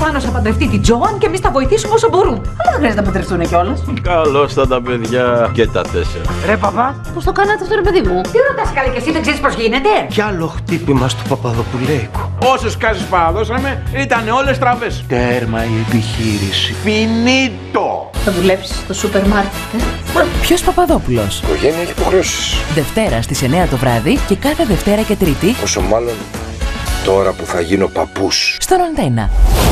Θάνος θα παντρευτεί την Τζόαν και εμείς θα βοηθήσουμε όσο μπορούμε. Αλλά δεν χρειάζεται να παντρευτούν κιόλας. Καλώς θα τα παιδιά και τα 4. Ρε παπά, Πώς το κάνατε αυτό, ρε παιδί μου? Τι ρωτάς καλή και εσύ, δεν ξέρεις πώς γίνεται? κι άλλο χτύπημα στο Παπαδοπουλέικο. Όσες κάσεις παραδώσαμε ήταν όλες στραβές. Τέρμα η επιχείρηση. Φινίτο! Θα δουλέψεις στο σούπερ μάρκετ, Ποιος Παπαδόπουλος? Η οικογένεια έχει υποχρεώσεις. Δευτέρα στις 9 το βράδυ και κάθε Δευτέρα και Τρίτη Πόσο μάλλον τώρα που θα γίνω παππούς. στον Αντένα.